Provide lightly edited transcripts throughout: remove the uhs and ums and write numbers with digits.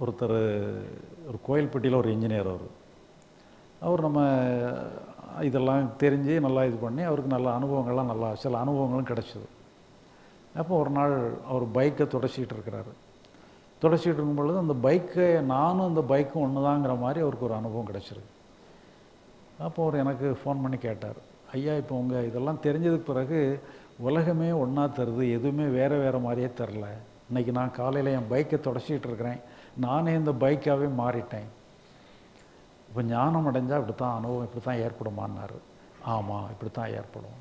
ஒருத்தர் ஒரு கோயில்பட்டியில் ஒரு இன்ஜினியர் அவர் நம்ம இதெல்லாம் தெரிஞ்சு நல்லா இது பண்ணி அவருக்கு நல்ல அனுபவங்கள்லாம் நல்லா சில அனுபவங்களும் கிடச்சிது. அப்போ ஒரு நாள் அவர் பைக்கை தொடச்சிக்கிட்டு இருக்கிறாரு. தொடச்சிக்கிட்டு இருக்கும் பொழுது அந்த பைக்கை நானும் அந்த பைக்கும் ஒன்று தாங்கிற மாதிரி அவருக்கு ஒரு அனுபவம் கிடச்சிருக்கு. அப்போ அவர் எனக்கு ஃபோன் பண்ணி கேட்டார், ஐயா இப்போ உங்கள் இதெல்லாம் தெரிஞ்சதுக்கு பிறகு உலகமே ஒன்றா தருது, எதுவுமே வேறு வேறு மாதிரியே தெரில. இன்றைக்கி நான் காலையில் என் பைக்கை தொடச்சிக்கிட்டு இருக்கிறேன், நானே இந்த பைக்காகவே மாறிட்டேன். இப்போ ஞானம் அடைஞ்சால் இப்படி தான் அனுபவம் இப்படி தான் ஏற்படுமான்னாரு. ஆமாம், இப்படி தான் ஏற்படும்.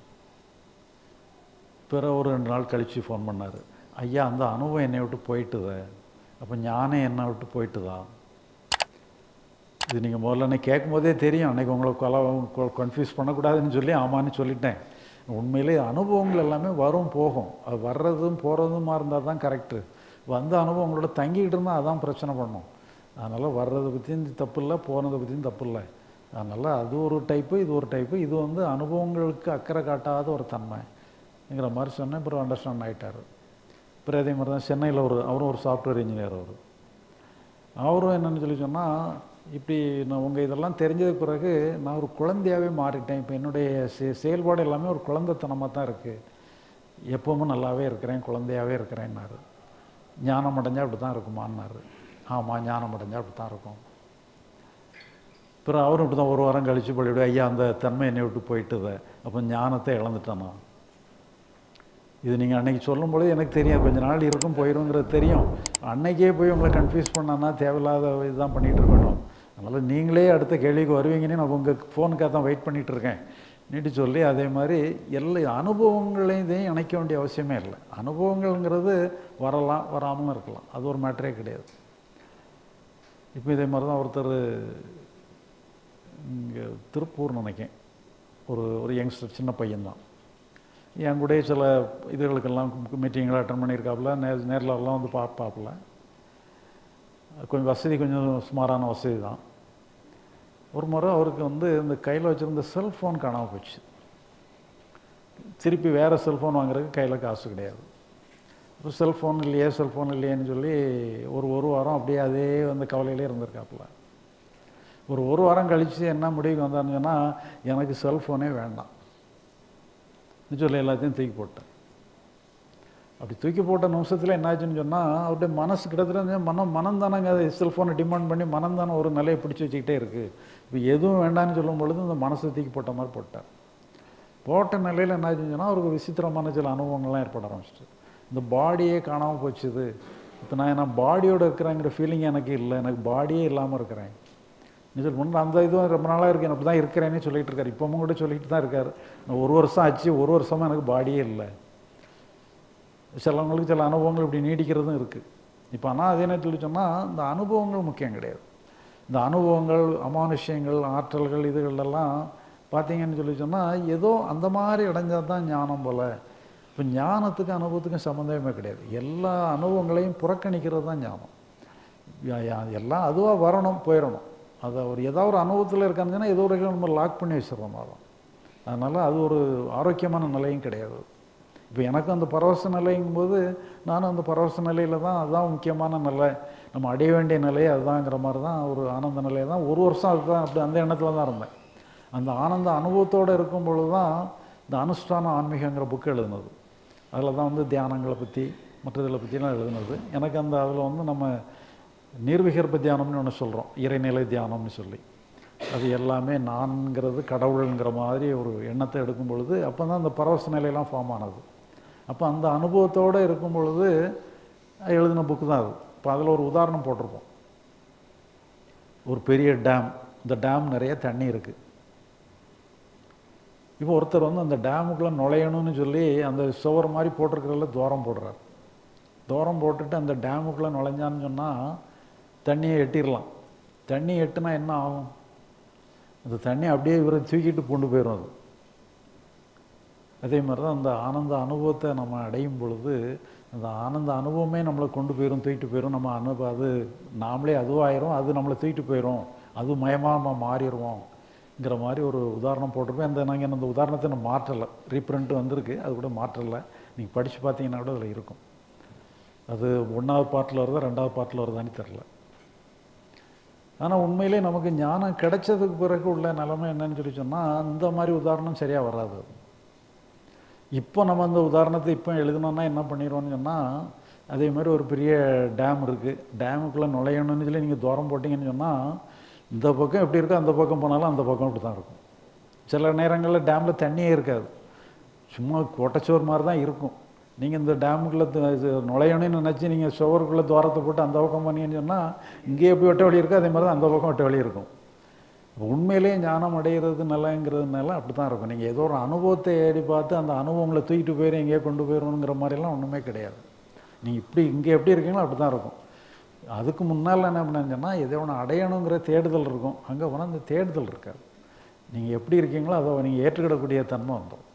பிற ஒரு 2 நாள் கழித்து ஃபோன் பண்ணார், ஐயா அந்த அனுபவம் என்னை விட்டு போயிட்டுத, அப்போ ஞானம் என்னை விட்டு போயிட்டுதா? இது நீங்கள் முதல்ல அன்றைக்கி கேட்கும்போதே தெரியும், அன்றைக்கி உங்களை கன்ஃபியூஸ் பண்ணக்கூடாதுன்னு சொல்லி ஆமான்னு சொல்லிட்டேன். உண்மையிலே அனுபவங்கள் எல்லாமே வரும் போகும், அது வர்றதும் போகிறதுமா இருந்தால் தான் கரெக்டு. வந்த அனுபவம் உங்களோட தங்கிக்கிட்டு இருந்தால் அதான் பிரச்சனை பண்ணும். அதனால் வர்றதை பற்றியும் தப்பு இல்லை, போனதை பற்றியும் தப்பு இல்லை. அதனால் அது ஒரு டைப்பு, இது ஒரு டைப்பு. இது அனுபவங்களுக்கு அக்கறை காட்டாத ஒரு தன்மைங்கிற மாதிரி சொன்னேன். அப்புறம் அண்டர்ஸ்டாண்ட் ஆகிட்டார். அப்புறம் அதே மாதிரி தான் சென்னையில் அவரும் ஒரு சாஃப்ட்வேர் இன்ஜினியர். அவரும் என்னென்னு சொல்லி சொன்னால், இப்படி நான் உங்கள் இதெல்லாம் தெரிஞ்சதுக்கு பிறகு நான் ஒரு குழந்தையாகவே மாறிட்டேன். இப்போ என்னுடைய செயல்பாடு எல்லாமே ஒரு குழந்தைத்தனமாக தான் இருக்குது. எப்போவுமே நல்லாவே இருக்கிறேன், குழந்தையாகவே இருக்கிறேன்னாரு. ஞானம் அடைஞ்சால் அப்படி தான் இருக்குமான்னாரு. ஆமாம், ஞானம் அடைஞ்சால் அப்படி தான் இருக்கும். அப்புறம் அவரும் இப்படி தான் ஒரு வாரம் கழித்து பள்ளிவிட, ஐயா அந்த தன்மை என்னை விட்டு போயிட்டுத, அப்போ ஞானத்தை இழந்துட்டேனா? இது நீங்கள் அன்றைக்கி சொல்லும்பொழுது எனக்கு தெரியும், கொஞ்சம் நாள் இருக்கும் போயிடுங்கிறது தெரியும். அன்றைக்கே போய் உங்களை கன்ஃபியூஸ் பண்ணான்னா தேவையில்லாத இதுதான் பண்ணிகிட்டு இருக்கணும். அதனால் நீங்களே அடுத்த கேள்விக்கு வருவீங்கன்னு நான் உங்கள் ஃபோனுக்காக தான் வெயிட் பண்ணிகிட்ருக்கேன் நீட்டு சொல்லி, அதே மாதிரி எல்லா அனுபவங்களையும் இணைக்க வேண்டிய அவசியமே இல்லை. அனுபவங்கள்ங்கிறது வரலாம், வராமலும் இருக்கலாம், அது ஒரு மேட்டரே கிடையாது. இப்போ இதே மாதிரி தான் ஒருத்தர் இங்கே திருப்பூர் நினைக்கேன், ஒரு யங்ஸ்டர், சின்ன பையன்தான். என் கூட சில இதுகளுக்கெல்லாம் மீட்டிங்கெலாம் அட்டன் பண்ணியிருக்காப்புல, நேரிலெல்லாம் வந்து பார்ப்பாப்புல. கொஞ்சம் வசதி, கொஞ்சம் சுமாரான வசதி தான். ஒரு முறை அவருக்கு இந்த கையில் வச்சுருந்த செல்ஃபோன் காணாமல் போச்சு. திருப்பி வேறு செல்ஃபோன் வாங்குறதுக்கு கையில் காசு கிடையாது. இப்போ செல்ஃபோன் இல்லையேன்னு சொல்லி ஒரு வாரம் அப்படியே அதே கவலையிலே இருந்திருக்காப்புல. ஒரு வாரம் கழித்து என்ன முடிவுக்கு வந்தான்னு சொன்னால், எனக்கு செல்ஃபோனே வேண்டாம் சொல்லி எல்லாத்தையும் தூக்கி போட்டேன். அப்படி தூக்கி போட்ட நிமிஷத்தில் என்னாச்சுன்னு சொன்னால், அவருடைய மனசு கிட்டத்தட்ட மனம் தானங்க அதை செல்ஃபோனை டிமாண்ட் பண்ணி மனம் தானே ஒரு நிலையை பிடிச்சி வச்சுக்கிட்டே இருக்குது. இப்போ எதுவும் வேண்டான்னு சொல்லும் பொழுது இந்த மனசை தூக்கி போட்ட மாதிரி போட்டார். போட்ட நிலையில் என்னாச்சுன்னு சொன்னால், அவருக்கு விசித்திரமான சில அனுபவங்கள்லாம் ஏற்பட ஆரம்பிச்சிட்டு, இந்த பாடியே காணாமல் போச்சுது. இப்போ நான் பாடியோடு இருக்கிறேங்கிற ஃபீலிங் எனக்கு இல்லை, எனக்கு பாடியே இல்லாமல் இருக்கிறேன் சொல்லி முன்னே அந்த இதுவும் ரொம்ப நாளாக இருக்குது, அப்படி தான் இருக்கிறேன்னு சொல்லிகிட்டு இருக்கார். இப்போவும் கூட சொல்லிகிட்டு தான் இருக்கார். 1 வருஷம் ஆச்சு, 1 வருஷமாக எனக்கு பாடியே இல்லை. சிலவங்களுக்கு சில அனுபவங்கள் இப்படி நீடிக்கிறதும் இருக்குது. இப்போ ஆனால் அதே என்ன சொல்லி சொன்னால், இந்த அனுபவங்கள் முக்கியம் கிடையாது. இந்த அனுபவங்கள், அமானுஷ்யங்கள், ஆற்றல்கள், இதுகளெல்லாம் பார்த்தீங்கன்னு சொல்லி சொன்னால், ஏதோ அந்த மாதிரி அடைஞ்சால் தான் ஞானம் போல். இப்போ ஞானத்துக்கும் அனுபவத்துக்கும் சம்மந்தமே கிடையாது. எல்லா அனுபவங்களையும் புறக்கணிக்கிறது தான் ஞானம். எல்லாம் அதுவாக வரணும், போயிடணும். அதை ஏதாவது ஒரு அனுபவத்தில் இருக்காங்கன்னா ஏதோ ஒரு நம்ம லாக் பண்ணி வச்சிடறோம். அதனால் அது ஒரு ஆரோக்கியமான நிலையும் கிடையாது. இப்போ எனக்கும் அந்த பரவச நிலைங்கும்போது நானும் அந்த பரவச நிலையில் தான், அதுதான் முக்கியமான நிலை, நம்ம அடைய வேண்டிய நிலை அதுதாங்கிற மாதிரி தான் ஒரு ஆனந்த நிலையை தான் 1 வருஷம் அதுதான் அப்படி அந்த எண்ணத்தில் தான் இருந்தேன். அந்த ஆனந்த அனுபவத்தோடு இருக்கும் பொழுது தான் இந்த அனுஷ்டான ஆன்மீகங்கிற புக்கு எழுதுனது. அதில் தான் தியானங்களை பற்றி மற்றதில் பற்றிலாம் எழுதுனது. எனக்கு அதில் நம்ம நிர்விகற்ப தியானம்னு ஒன்று சொல்கிறோம், இறைநிலை தியானம்னு சொல்லி. அது எல்லாமே நான்கிறது கடவுளுங்கிற மாதிரி ஒரு எண்ணத்தை எடுக்கும் பொழுது அப்போ தான் அந்த பரவச நிலையெல்லாம் ஃபார்ம் ஆனது. அப்போ அந்த அனுபவத்தோடு இருக்கும் பொழுது எழுதின புக்கு தான் அது. இப்போ அதில் ஒரு உதாரணம் போட்டிருப்போம். ஒரு பெரிய டேம், இந்த டேம் நிறைய தண்ணி இருக்குது. இப்போ ஒருத்தர் அந்த டேமுக்குள்ளே நுழையணும்னு சொல்லி அந்த சுவர் மாதிரி போட்டிருக்கிறதுல துவாரம் போடுறார். துவாரம் போட்டுட்டு அந்த டேமுக்குள்ளே நுழைஞ்சான்னு சொன்னால் தண்ணியை எட்டிடலாம். தண்ணி எட்டுனா என்ன ஆகும்? அந்த தண்ணி அப்படியே இவரை தூக்கிட்டு கொண்டு போயிடும். அது அதே மாதிரி தான் அந்த ஆனந்த அனுபவத்தை நம்ம அடையும் பொழுது அந்த ஆனந்த அனுபவமே நம்மளை கொண்டு போயிடும், தூக்கிட்டு போயிடும். நம்ம அது நாமளே அதுவாயிரும், அது நம்மளை தூக்கிட்டு போயிடும், அது மயமாக நம்ம மாறிடுவோங்கிற மாதிரி ஒரு உதாரணம் போட்டிருப்பேன். நாங்கள் அந்த உதாரணத்தை நம்ம மாற்றலை, ரீப்ரிண்ட் வந்திருக்கு, அது கூட மாற்றலை. நீங்கள் படித்து பார்த்தீங்கன்னா கூட அதில் இருக்கும். அது 1வது பார்ட்டில் வருதா 2வது பார்ட்டில் வருதான்னு தெரில. ஆனால் உண்மையிலே நமக்கு ஞானம் கிடைச்சதுக்கு பிறகு உள்ள நிலைமை என்னன்னு சொல்லி சொன்னால் அந்த மாதிரி உதாரணம் சரியாக வராது. இப்போ நம்ம அந்த உதாரணத்தை இப்போ எழுதணும்னா என்ன பண்ணிடுவோம்னு சொன்னால், அதே மாதிரி ஒரு பெரிய டேம் இருக்குது, டேமுக்குள்ளே நுழையணும்னு சொல்லி நீங்கள் தூரம் போட்டிங்கன்னு சொன்னால் இந்த பக்கம் எப்படி இருக்கோ அந்த பக்கம் போனாலும் அந்த பக்கம் அப்படி தான் இருக்கும். சில நேரங்களில் டேமில் தண்ணியே இருக்காது, சும்மா கோட்டைச்சோறு மாதிரி தான் இருக்கும். நீங்கள் இந்த டேமுக்குள்ளே நுழையணும்னு நினச்சி நீங்கள் சுவருக்குள்ளே துவாரத்தை போட்டு அந்த பக்கம் பண்ணீங்கன்னு சொன்னால் இங்கே எப்படி வெட்ட வழி இருக்கோ அதே மாதிரி தான் அந்த பக்கம் வெட்ட வழி இருக்கும். உண்மையிலேயே ஞானம் அடைகிறது நல்லங்கிறதுனால அப்படி தான் இருக்கும். நீங்கள் ஏதோ ஒரு அனுபவத்தை ஏறி பார்த்து அந்த அனுபவங்களை தூக்கிட்டு போயிடும் எங்கேயோ கொண்டு போயிடணுங்கிற மாதிரிலாம் ஒன்றுமே கிடையாது. நீங்கள் இப்படி இங்கே எப்படி இருக்கீங்களோ அப்படி தான் இருக்கும். அதுக்கு முன்னால் என்ன பண்ணாங்கன்னா எதோ ஒன்று அடையணுங்கிற தேடுதல் இருக்கும், அங்கே போனால் அந்த தேடுதல் இருக்காது. நீங்கள் எப்படி இருக்கீங்களோ அதை நீங்கள் ஏற்றுக்கிடக்கூடிய தன்மை வந்துடும்.